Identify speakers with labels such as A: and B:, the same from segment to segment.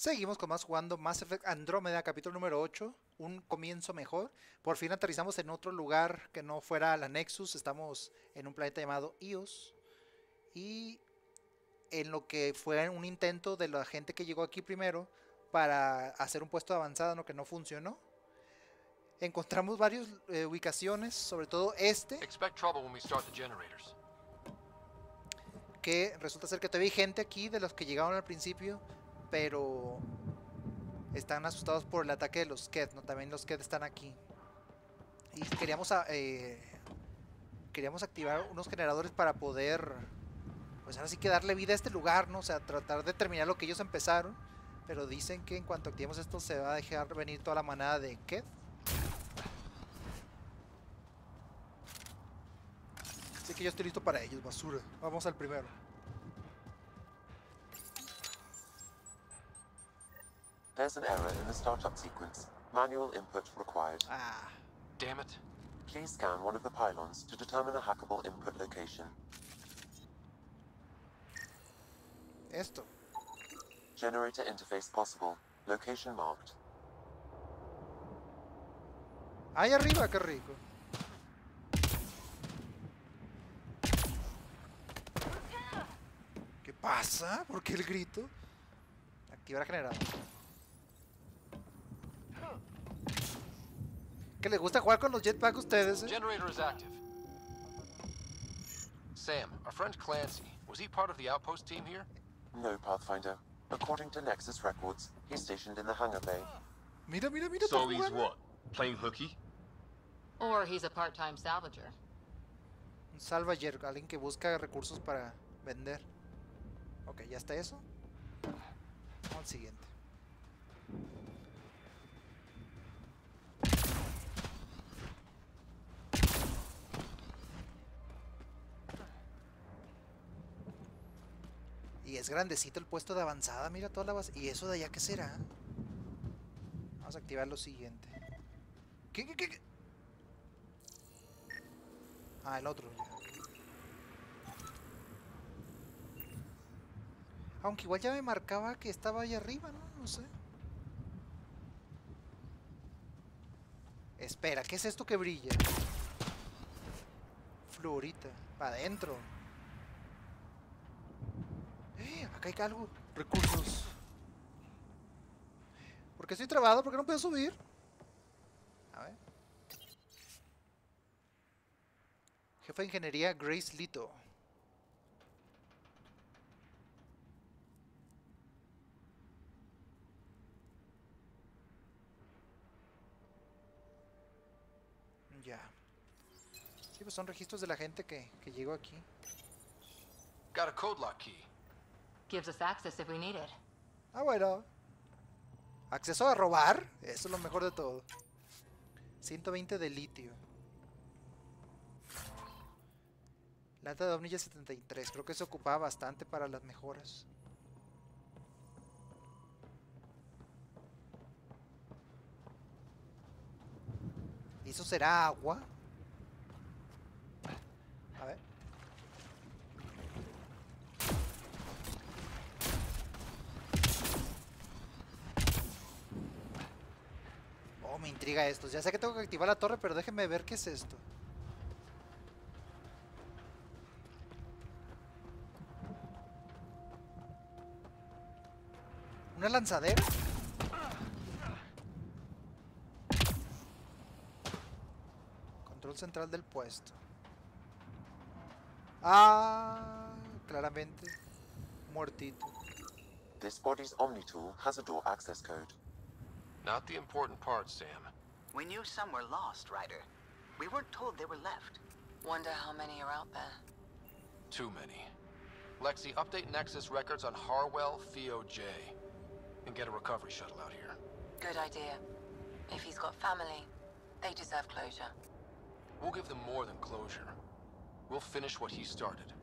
A: Seguimos con más jugando Mass Effect Andrómeda, capítulo número 8, un comienzo mejor. Por fin aterrizamos en otro lugar que no fuera la Nexus, estamos en un planeta llamado Ios. Y en lo que fue un intento de la gente que llegó aquí primero para hacer un puesto de avanzada, no, que no funcionó. Encontramos varias ubicaciones, sobre todo que resulta ser que todavía hay gente aquí de los que llegaron al principio, pero están asustados por el ataque de los Sked, ¿no? También los Sked están aquí. Y queríamos activar unos generadores para poder, pues ahora sí que darle vida a este lugar, ¿no? O sea, tratar de terminar lo que ellos empezaron. Pero dicen que en cuanto activemos esto se va a dejar venir toda la manada de Sked. Así que yo estoy listo para ellos, basura. Vamos al primero.
B: There's an error in the startup sequence. Manual input required.
A: Ah.
C: Damn it.
B: Please scan one of the pylons to determine a hackable input location.
A: Esto.
B: Generator interface possible. Location marked.
A: Ahí arriba, qué rico. ¿Qué pasa? ¿Por qué el grito? Activar generador. ¿Que les gusta jugar con los jetpacks a ustedes?
C: Generator is active. Sam, our friend Clancy, was he part of the outpost team here?
B: No, Pathfinder. According to Nexus records, he's stationed in the hangar bay.
A: Mira, mira, mira.
D: So he's what? Playing hooky?
E: Or he's a part-time salvager.
A: Un salvager, alguien que busca recursos para vender. Ok, ya está eso. Vamos al siguiente. Y es grandecito el puesto de avanzada, mira toda la base. ¿Y eso de allá qué será? Vamos a activar lo siguiente. ¿Qué? Ah, el otro. Aunque igual ya me marcaba que estaba ahí arriba, ¿no? No sé. Espera, ¿qué es esto que brilla? Fluorita. Para adentro. Acá hay algo. Recursos. ¿Por qué estoy trabado? ¿Por qué no puedo subir? A ver. Jefe de ingeniería Grace Lito. Ya. Sí, pues son registros de la gente que llegó aquí.
C: Got a code lock key.
E: Gives us access if we need it.
A: Ah, bueno. Acceso a robar. Eso es lo mejor de todo. 120 de litio. Lata de Omnilla 73. Creo que se ocupaba bastante para las mejoras. ¿Y eso será agua? A ver. Oh, me intriga esto. Ya sé que tengo que activar la torre, pero déjenme ver qué es esto. ¿Una lanzadera? Control central del puesto. Ah, claramente. Muertito.
B: This body's Omni tool has a door access code.
C: Not the important part, Sam.
F: We knew some were lost, Ryder. We weren't told they were left.
E: Wonder how many are out there.
C: Too many. Lexi, update Nexus records on Harwell Theo J. And get a recovery shuttle out here.
E: Good idea. If he's got family, they deserve closure.
C: We'll give them more than closure. We'll finish what he started.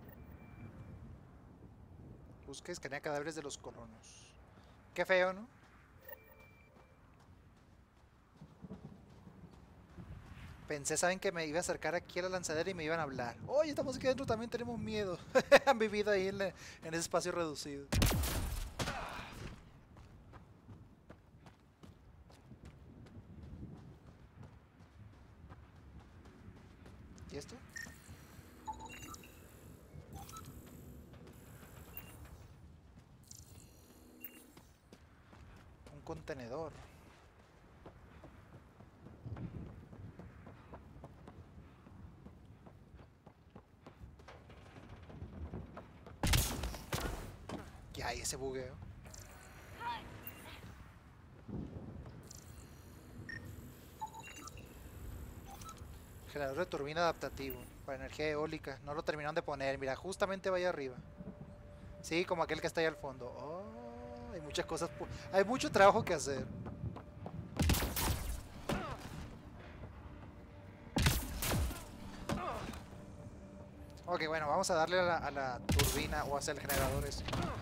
A: Busca y escanea cadáveres de los colonos. Qué feo, ¿no? Pensé, ¿saben? Que me iba a acercar aquí a la lanzadera y me iban a hablar. Oye, estamos aquí adentro, también tenemos miedo. Han vivido ahí en ese espacio reducido. contenedor. ¿Qué hay ese bugueo? Generador de turbina adaptativo para energía eólica. No lo terminaron de poner. Mira, justamente vaya arriba. Sí, como aquel que está ahí al fondo. Oh, hay muchas cosas. Hay mucho trabajo que hacer. Ok, bueno, vamos a darle a la turbina o hacia el generador ese.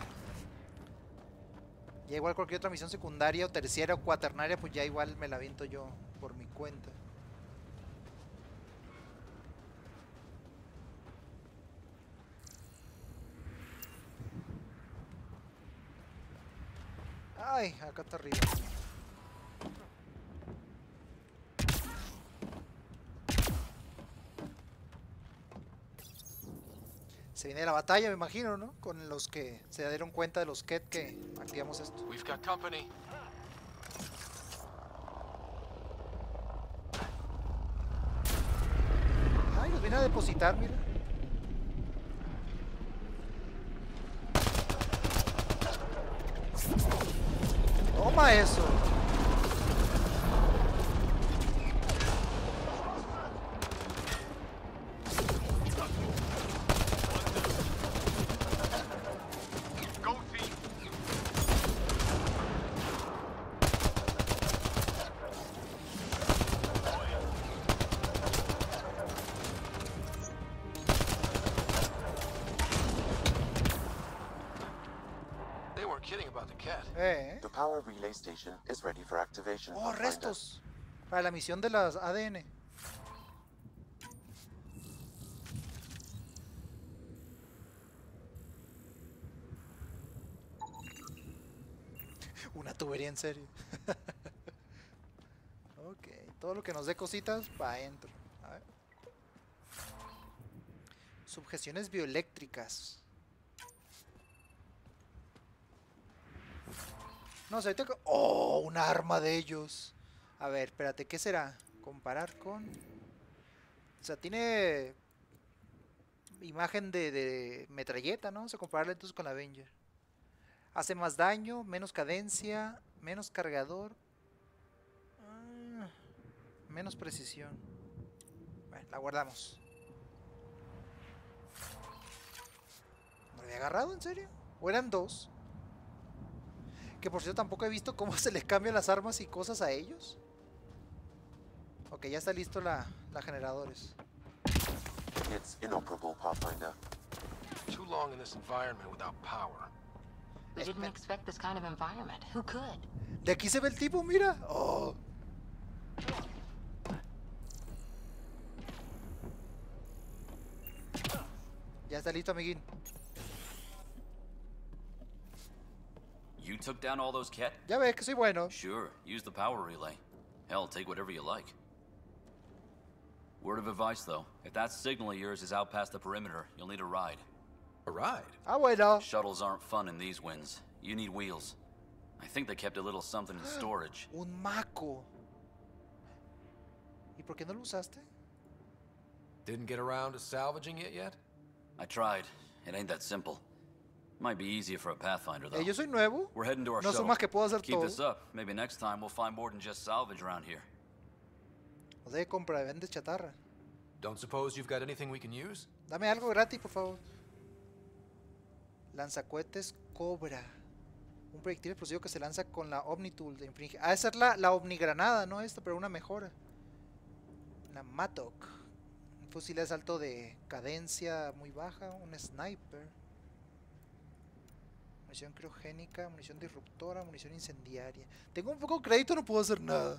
A: Ya igual cualquier otra misión secundaria o terciaria o cuaternaria, pues ya igual me la aviento yo por mi cuenta. Ay, acá está arriba. Se viene la batalla, me imagino, ¿no? Con los que se dieron cuenta de los Ket que activamos esto.
C: We've got company.
A: Ay, los viene a depositar, mira. Toma eso.
D: Go team!
C: They weren't kidding about the cat.
B: The power relay station is ready for activation.
A: Oh,
B: Pathfinder.
A: restos. Para la misión de las ADN. Una tubería en serio. Ok, todo lo que nos dé cositas para adentro. A ver. Subgestiones bioeléctricas. No sé, ahorita... Oh, una arma de ellos. A ver, espérate, ¿qué será? Comparar con... O sea, tiene... imagen de metralleta, ¿no? Vamos a compararla entonces con la Avenger. Hace más daño, menos cadencia, menos cargador. Menos precisión. Bueno, la guardamos. ¿Me lo había agarrado, en serio? ¿O eran dos? Que por cierto tampoco he visto cómo se les cambian las armas y cosas a ellos. Ok, ya está listo la generadores.
B: It's inoperable, Pathfinder.
C: Too long in this environment without power.
E: We didn't expect this kind of environment. Who could?
A: De aquí se ve el tipo, mira. Oh. Ya está listo, amiguín.
G: You took down all those Ket?
A: Ya ves que soy bueno.
G: Sure, use the power relay. Hell, take whatever you like. Word of advice, though. If that signal of yours is out past the perimeter, you'll need a ride.
C: A ride?
A: Ah, bueno.
G: Shuttles aren't fun in these winds. You need wheels. I think they kept a little something in storage.
A: Un maco. ¿Y por qué no lo usaste?
C: Didn't get around to salvaging it yet?
G: I tried. It ain't that simple. Might be easier for a Pathfinder, though.
A: Yo soy nuevo.
G: We're heading to our
A: No
G: shuttle.
A: soy más que puedo hacer
G: Keep
A: todo.
G: this up. Maybe next time we'll find more than just salvage around here.
A: O sea, compra y vende chatarra.
C: Don't suppose you've got anything we can use?
A: Dame algo gratis, por favor. Lanzacohetes Cobra. Un proyectil explosivo que se lanza con la Omnitool de infringe. Ah, esa es la Omnigranada, no esta, pero una mejora. La Matok. Un fusil de asalto de cadencia muy baja. Un sniper. Munición criogénica, munición disruptora, munición incendiaria. Tengo un poco de crédito, no puedo hacer nada.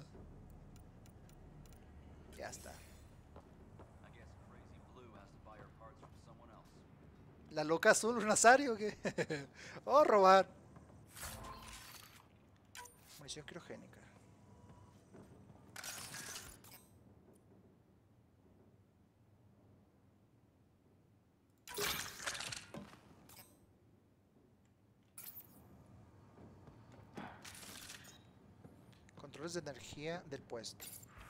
A: Ya está.
G: I guess Crazy Blue has to buy her parts from someone else.
A: La loca azul, un asario que. Oh, robar. Munición criogénica. controles de energía del puesto.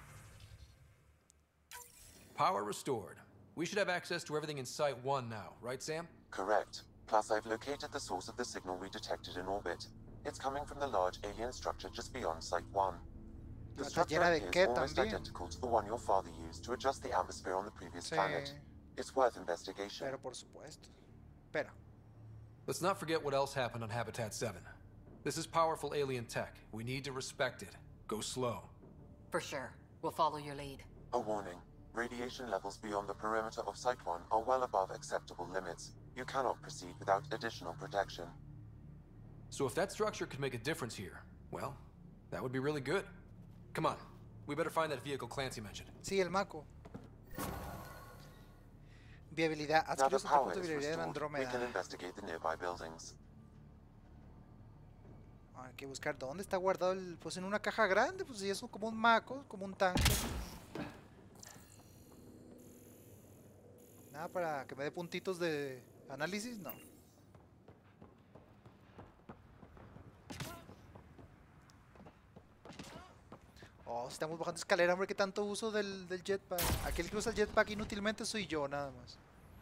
C: Power restored. We should have access to everything in Site 1 now, right, Sam?
B: Correct. Plus, I've located the source of the signal we detected in orbit. It's coming from the large alien structure just beyond Site 1. The
A: Está
B: structure
A: llena de
B: appears
A: qué
B: almost
A: también.
B: identical to the one your father used to adjust the atmosphere on the previous
A: Sí,
B: planet. It's worth investigation.
A: pero por supuesto. Espera.
C: Let's not forget what else happened on Habitat 7. This is powerful alien tech. We need to respect it. Go slow.
E: For sure. We'll follow your lead.
B: A warning. Radiation levels beyond the perimeter of Site 1 are well above acceptable limits. You cannot proceed without additional protection.
C: So if that structure could make a difference here, well, that would be really good. Come on. We better find that vehicle Clancy mentioned.
A: Sí, el Mako. Viabilidad.
B: Now
A: Adquiere
B: the
A: los
B: power
A: atributos de
B: is
A: viabilidad en
B: restored, we
A: Andrómeda.
B: can investigate the nearby buildings.
A: Hay que buscar dónde está guardado el... Pues en una caja grande, pues si es como un Mako, como un tanque. Nada para que me dé puntitos de análisis, no. Oh, estamos bajando escalera, hombre, que tanto uso del jetpack. Aquel que usa el jetpack inútilmente soy yo, nada más.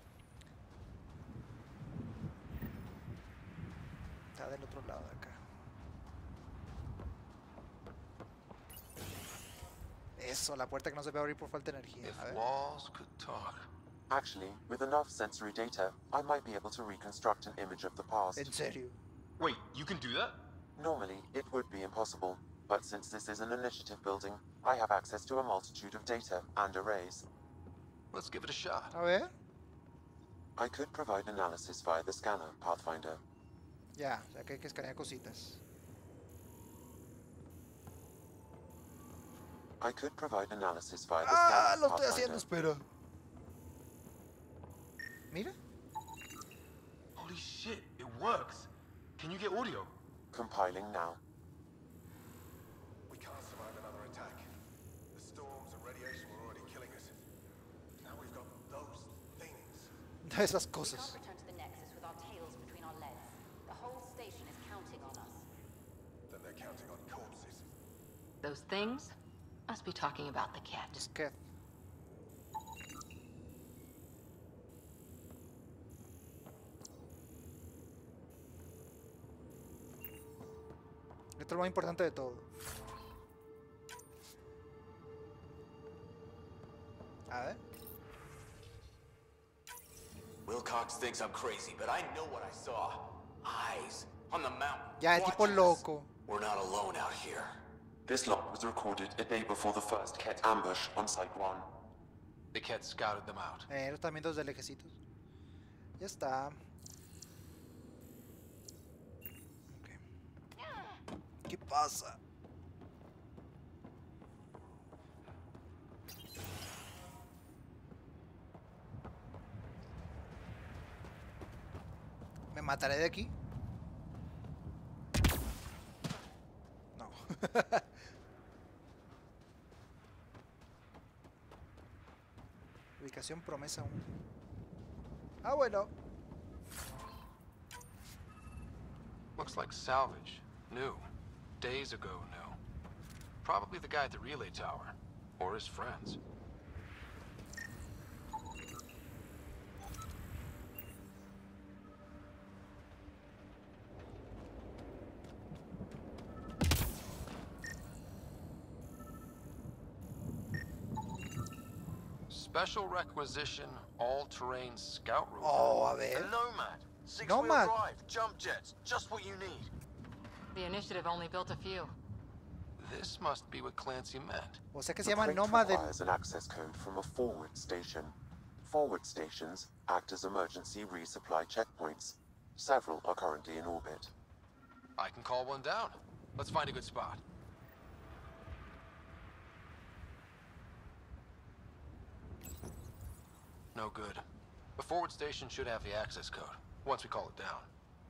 A: Está del otro lado de acá. Eso, la puerta que no se puede abrir por falta de energía.
C: If
A: A ver.
C: walls could talk.
B: Actually, with enough sensory data, I might be able to reconstruct an image of the past.
A: En serio.
D: Wait, you can do that?
B: Normally, it would be impossible, but since this is an initiative building, I have access to a multitude of data and arrays.
C: Let's give it a shot.
A: A ver.
B: I could provide analysis via the scanner, Pathfinder.
A: Ya, ya que hay que escanear cositas.
B: I could provide analysis via the
A: Ah,
B: scanner,
A: lo estoy haciendo,
B: Pathfinder.
A: espera. Mira.
D: Holy shit, it works. Can you get audio?
B: Compiling now.
H: We can't survive another attack. The storms and radiation were already killing us. Now we've got those things.
A: Esas
I: We
A: cosas.
I: can't return to the Nexus with our tails between our legs. The whole station is counting on us.
H: Then they're counting on corpses.
E: Those things must be talking about the cat.
A: Disquete. Esto es lo más importante de todo. A ver.
J: Wilcox thinks I'm crazy, but I know what I saw. Eyes on the mountain.
A: Ya, el tipo
J: watching us.
A: loco.
J: We're not alone out here.
B: This log was recorded a day before the first Ket ambush on Site 1.
C: The Ket scouted them out.
A: Los también dos de lejecitos. Ya está. Ok. ¿Qué pasa? ¿Me mataré de aquí? No. Ubicación promesa 1. Ah, bueno.
C: Looks like salvage. New. Days ago new. Probably the guy at the relay tower. Or his friends. Special requisition, all-terrain scout rover.
A: Oh, a
D: A
A: ver.
D: Nomad. Six-wheel
A: Nomad.
D: drive, jump jets, just what you need.
E: The initiative only built a few.
C: This must be what Clancy meant.
A: O sea que se
B: The
A: llama
B: crate
A: Nomad del...
B: requires an access code from a forward station. Forward stations act as emergency resupply checkpoints. Several are currently in orbit.
C: I can call one down. Let's find a good spot. No good. The forward station should have the access code, once we call it down.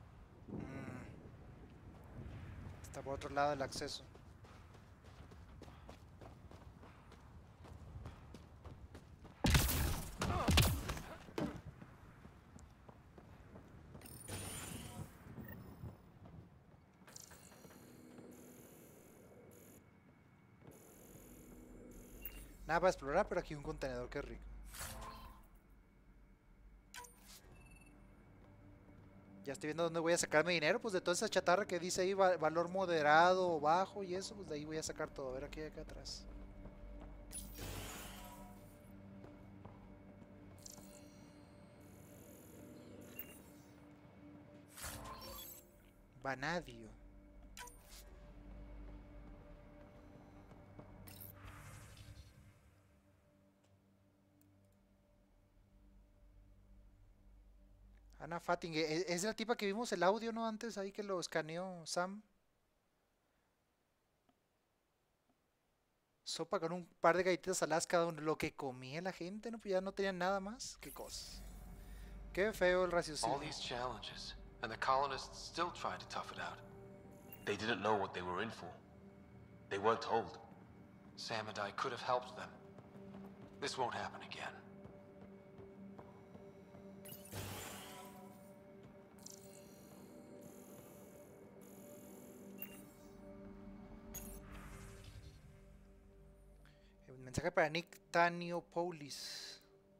A: Está por otro lado el acceso. Nada para explorar, pero aquí un contenedor, qué rico. Ya estoy viendo dónde voy a sacar mi dinero, pues de toda esa chatarra que dice ahí, valor moderado o bajo y eso, pues de ahí voy a sacar todo. A ver aquí, acá atrás. Vanadio. Ana Fatting, es la tipa que vimos el audio, ¿no? Antes ahí que lo escaneó Sam. Sopa con un par de galletitas saladas cada uno. Lo que comía la gente, ¿no? Pues ya no tenían nada más. Qué cosa. Qué feo el
C: All
A: raciocinio.
C: these challenges, and the colonists still tried to tough it out.
D: They didn't know what they were in for. They weren't told.
C: Sam and I could have helped them. This won't happen again.
A: Mensaje para Nick Taniopoulos.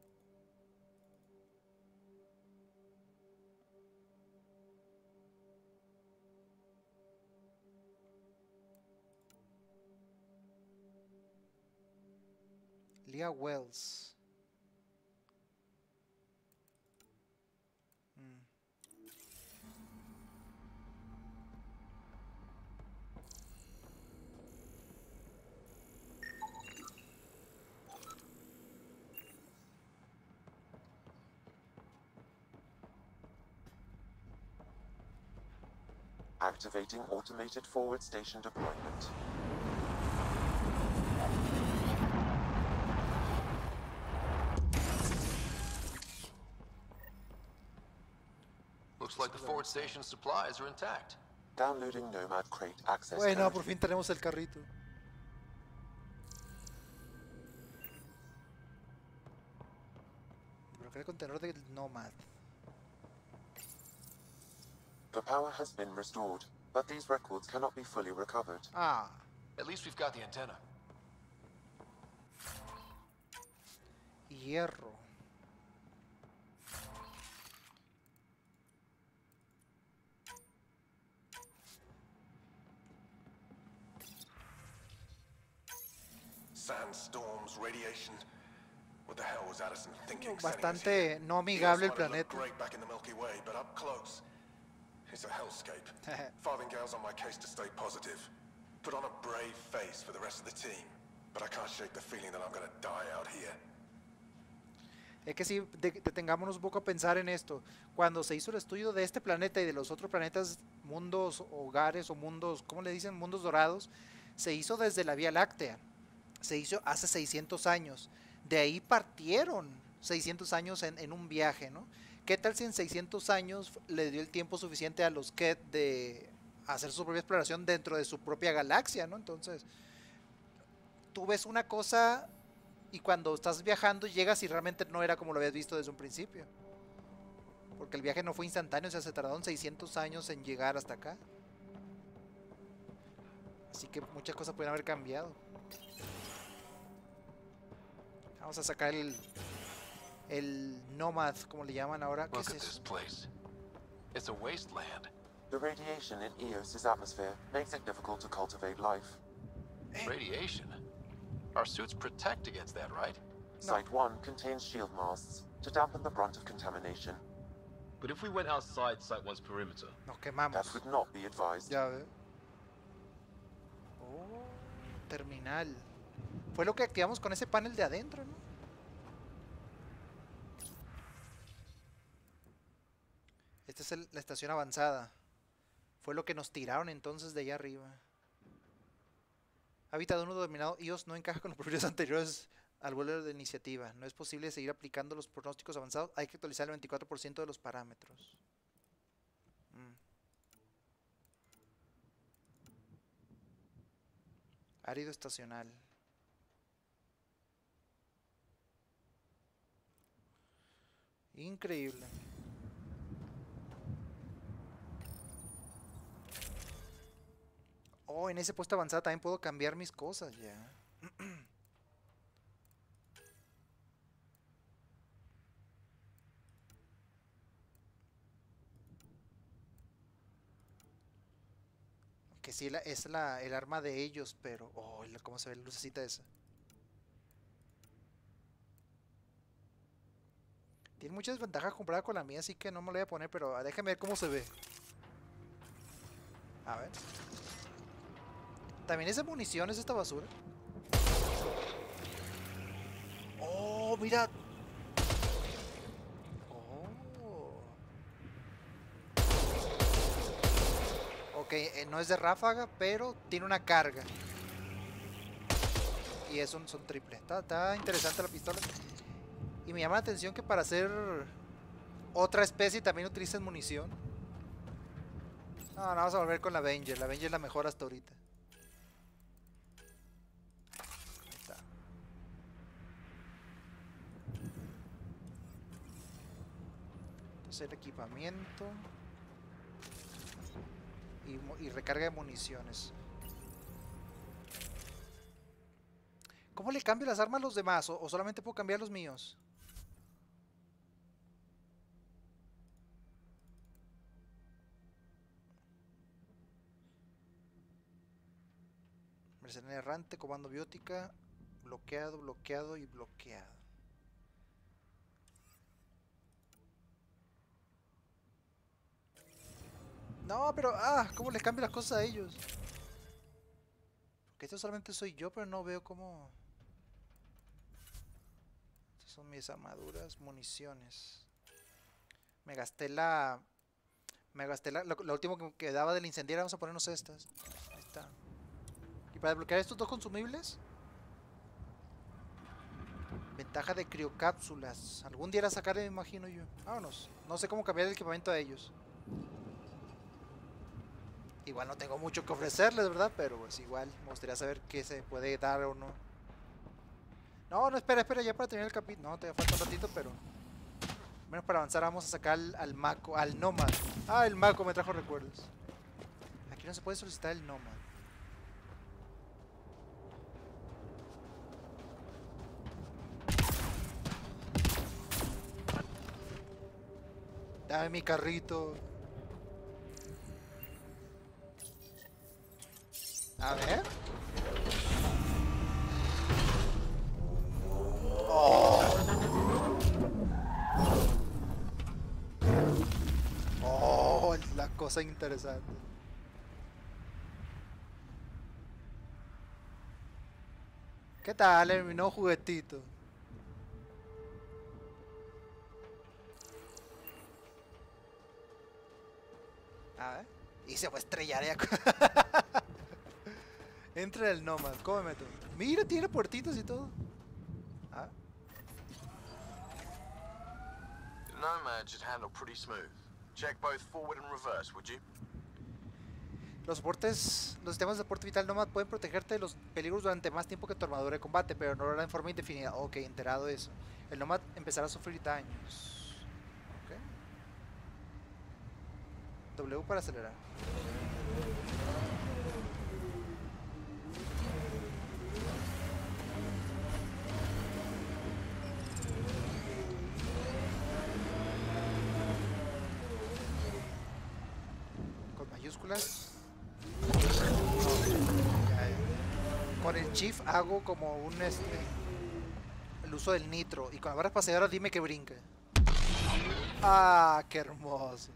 A: Leah Wells.
B: Activating automated forward station deployment.
C: Looks like the forward station supplies are intact.
B: Downloading Nomad Crate access
A: Bueno,
B: code.
A: por fin tenemos el carrito. Bloquea el contenedor del Nomad.
B: The power has been restored, but these records cannot be fully recovered.
A: Ah,
C: At least we've got the antenna.
A: hierro.
H: Sandstorms, radiation. What the hell was Addison thinking?
A: Bastante no amigable el planeta.
H: Great back in the Milky Way, but up close, it's a hellscape. Farthingale's on my case to stay positive. Put on a brave face for the rest of the team, but I can't shake the feeling that I'm gonna die out here.
A: Es que si detengámonos un poco a pensar en esto. Cuando se hizo el estudio de este planeta y de los otros planetas, mundos, hogares o mundos, ¿cómo le dicen? Mundos dorados, se hizo desde la Vía Láctea. Se hizo hace 600 años. De ahí partieron 600 años en un viaje, ¿no? ¿Qué tal si en 600 años le dio el tiempo suficiente a los Kett de hacer su propia exploración dentro de su propia galaxia, ¿no? Entonces, tú ves una cosa y cuando estás viajando llegas y realmente no era como lo habías visto desde un principio. Porque el viaje no fue instantáneo, o sea, se tardaron 600 años en llegar hasta acá. Así que muchas cosas pueden haber cambiado. Vamos a sacar el Nomad, como le llaman ahora. ¿Qué
C: Look
A: es
C: at this
A: eso?
C: place. It's a wasteland.
B: The radiation in Eos's atmosphere makes it difficult to cultivate life.
C: Radiation? Our suits protect against that, right?
B: Site 1 contains shield masts to dampen the brunt of contamination.
D: But if we went outside Site 1's perimeter,
A: Nos quemamos.
B: That would not be advised.
A: Ya ve. Oh, terminal. Fue lo que activamos con ese panel de adentro, ¿no? Esta es la estación avanzada. Fue lo que nos tiraron entonces de allá arriba. Hábitat 1 dominado. IOS no encaja con los perfiles anteriores al vuelo de iniciativa. No es posible seguir aplicando los pronósticos avanzados. Hay que actualizar el 24% de los parámetros. Árido estacional. Increíble. Oh, en ese puesto avanzado también puedo cambiar mis cosas ya. Que sí es el arma de ellos, pero... Oh, cómo se ve la lucecita esa. Tiene muchas ventajas comparada con la mía, así que no me la voy a poner, pero déjame ver cómo se ve. A ver. También es de municiones esta basura. Oh, mira. Oh. Ok, no es de ráfaga, pero tiene una carga. Y es son triple. Está interesante la pistola. Y me llama la atención que para hacer otra especie también utilizan munición. No, vamos a volver con la Avenger. La Avenger es la mejor hasta ahorita. Ahí está. Entonces el equipamiento. Y recarga de municiones. ¿Cómo le cambio las armas a los demás? ¿O solamente puedo cambiar los míos? Mercenaria errante, comando biótica, bloqueado, bloqueado y bloqueado. No, pero... ¿cómo les cambio las cosas a ellos? Porque esto solamente soy yo, pero no veo cómo... Estas son mis armaduras, municiones. Me gasté la... Lo último que quedaba del incendiario. Vamos a ponernos estas. Ahí está. Y para desbloquear estos dos consumibles, ventaja de criocápsulas. Algún día la sacaré, me imagino yo. Vámonos. No sé cómo cambiar el equipamiento a ellos. Igual no tengo mucho que ofrecerles, ¿verdad? Pero pues igual me gustaría saber qué se puede dar o no. No, espera, ya para terminar el capítulo. No, te falta un ratito, pero... Menos para avanzar vamos a sacar al Mako, al Nomad. El Mako me trajo recuerdos. Aquí no se puede solicitar el Nomad. Dame mi carrito. A ver. Oh, la cosa interesante. ¿Qué tal mi nuevo juguetito? A ver. Y se va a estrellar ya. Entra el Nomad. ¿Cómo me meto? Mira, tiene puertitos y todo.
D: The Nomad should handle pretty smooth. Check both forward and reverse, would you?
A: Los sistemas de soporte vital Nomad pueden protegerte de los peligros durante más tiempo que tu armadura de combate, pero no lo hará en forma indefinida. Ok, enterado de eso. El Nomad empezará a sufrir daños. Ok. W para acelerar. Con mayúsculas. Con el Shift hago como un el uso del nitro. Y con la barra espaciadora dime que brinca. Qué hermoso.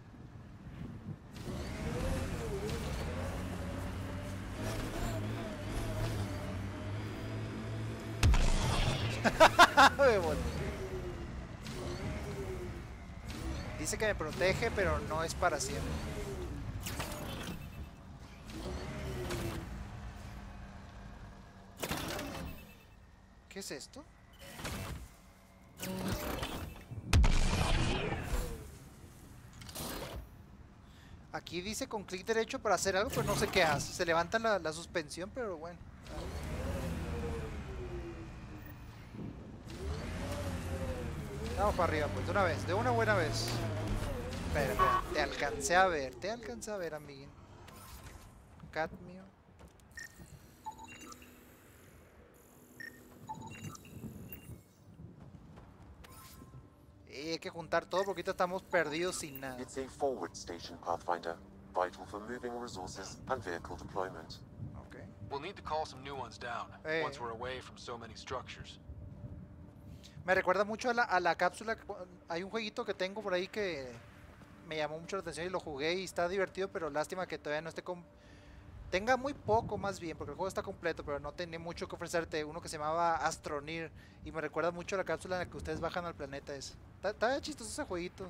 A: Dice que me protege, pero no es para siempre. ¿Qué es esto? Aquí dice con clic derecho para hacer algo, pero no sé qué hace. Se levanta la suspensión, pero bueno. Vamos para arriba, pues, de una buena vez. Espera, te alcancé a ver, amiguín. Cadmio. Hay que juntar todo porque ahorita estamos perdidos sin nada.
B: It's a forward station, Pathfinder. vital for moving resources and vehicle deployment.
A: Ok.
C: We'll need to call some new ones down once we're away from so many structures.
A: Me recuerda mucho a la cápsula. Hay un jueguito que tengo por ahí que me llamó mucho la atención y lo jugué y está divertido, pero lástima que todavía no esté tenga muy poco más bien, porque el juego está completo, pero no tiene mucho que ofrecerte. Uno que se llamaba Astroneer y me recuerda mucho a la cápsula en la que ustedes bajan al planeta ese. Está chistoso ese jueguito.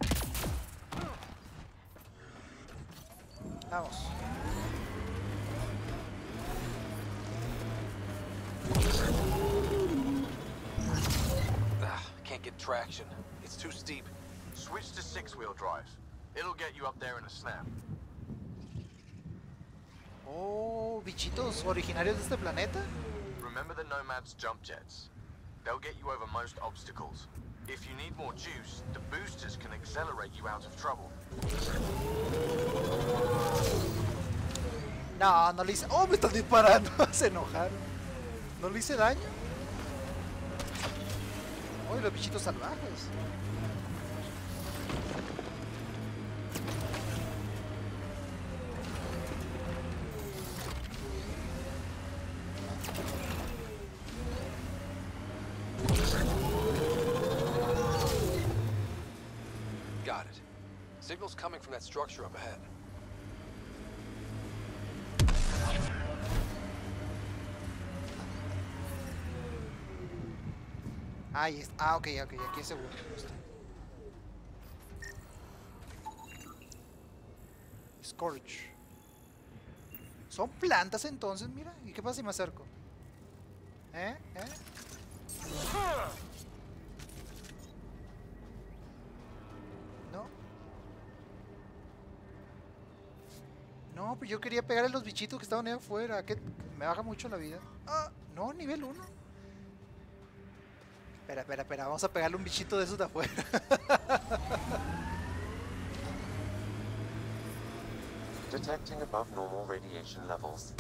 A: Vamos.
D: Can't get traction. It's too steep.
J: Switch to six-wheel drive. It'll get you up there in a snap.
A: Oh, bichitos originarios de este planeta.
J: Remember the Nomad's jump jets? They'll get you over most obstacles. If you need more juice, the boosters can accelerate you out of trouble.
A: No, no le hice... Oh, me están disparando. Se enojaron. No le hice daño. Oh, los bichitos salvajes.
C: Got it. Signal's coming from that structure up ahead.
A: Ahí está. Ok, aquí es seguro. Scorch. Son plantas entonces, mira. ¿Y qué pasa si me acerco? No. No, pues yo quería pegarle a los bichitos que estaban ahí afuera. Que me baja mucho la vida. Ah, no, nivel 1. Espera. Vamos a pegarle un bichito de esos de afuera.
B: Detecting above normal radiation levels.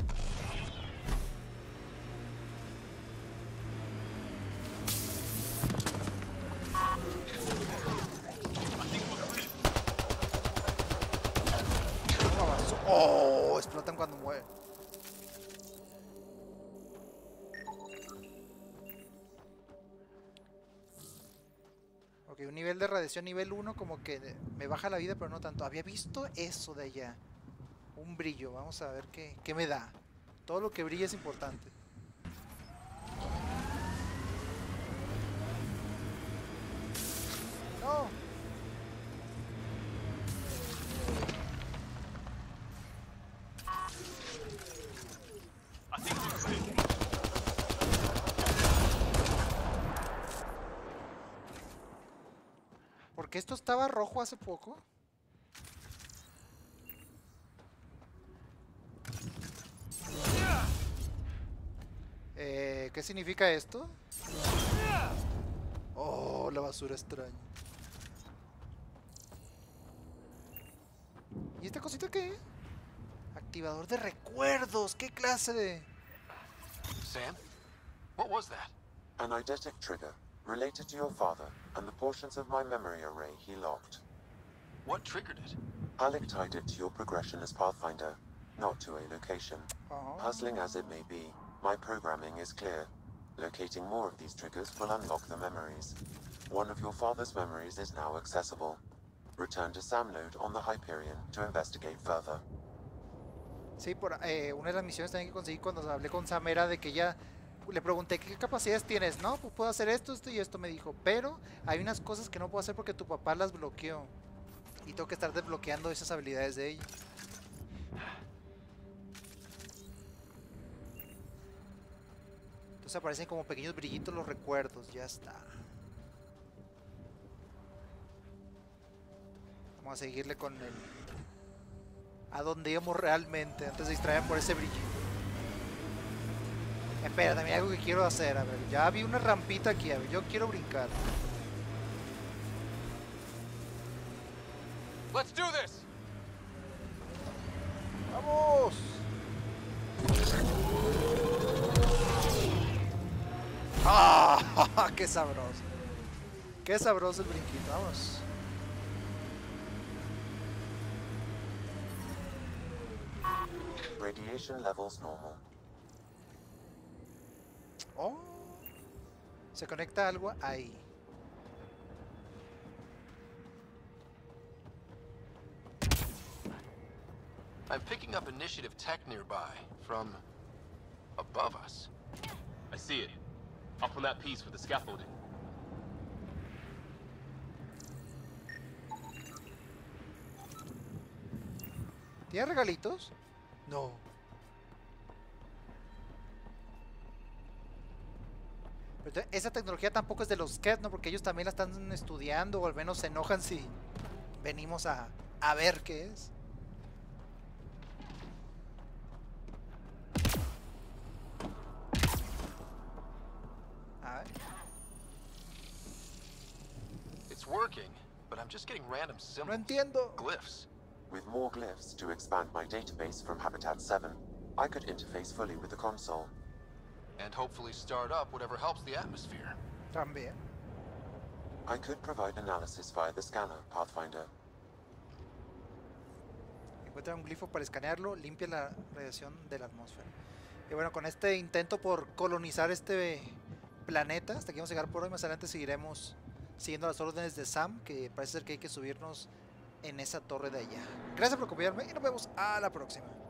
A: Oh, explotan cuando mueven. Ok, un nivel de radiación nivel 1 como que me baja la vida, pero no tanto. Había visto eso de allá. Un brillo, vamos a ver qué me da. Todo lo que brilla es importante. No. ¿Porque esto estaba rojo hace poco? ¿Qué significa esto? Oh, la basura extraña. ¿Y esta cosita qué? Activador de recuerdos. ¿Qué clase de...?
C: Sam? What was that?
B: An eidetic trigger, related to your father, and the portions of my memory array he locked.
C: What triggered it?
B: Alec tied it to your progression as Pathfinder, not to a location. Puzzling as it may be, my programming is clear. Locating more of these triggers will unlock the memories. One of your father's memories is now accessible. Return to Sam Node on the Hyperion to investigate further.
A: Sí, una de las misiones también que conseguí cuando hablé con Sam era de que ya le pregunté qué capacidades tienes. No, pues puedo hacer esto y esto, me dijo. Pero hay unas cosas que no puedo hacer porque tu papá las bloqueó. Y tengo que estar desbloqueando esas habilidades de ella. Entonces aparecen como pequeños brillitos los recuerdos. Ya está. Vamos a seguirle con el... a dónde íbamos realmente antes de distraer por ese brillito. Espera, también hay algo que quiero hacer. A ver, ya vi una rampita aquí. A ver, yo quiero brincar.
C: Let's do this.
A: ¡Vamos! ¡Ah! ¡Qué sabroso! ¡Qué sabroso el brinquito! Vamos.
B: Radiation levels normal.
A: Oh, se conecta algo ahí.
C: I'm picking up initiative tech nearby, from above us.
D: I see it. Up on that piece with the scaffolding.
A: ¿Tiene regalitos? No. Pero esa tecnología tampoco es de los Skett, ¿no? Porque ellos también la están estudiando, o al menos se enojan si venimos a ver qué es. A ver.
C: It's working, but I'm just getting random
A: No
C: symbols.
A: entiendo.
C: Glyphs.
B: With more glyphs to expand my database from Habitat 7, I could interface fully with the console.
C: And hopefully start up whatever helps the atmosphere.
A: También.
B: I could provide analysis via the scanner, Pathfinder.
A: Encuentra un glifo para escanearlo, limpia la radiación de la atmósfera. Y bueno, con este intento por colonizar este planeta, hasta aquí vamos a llegar por hoy. Más adelante seguiremos siguiendo las órdenes de Sam, que parece ser que hay que subirnos en esa torre de allá. Gracias por acompañarme y nos vemos a la próxima.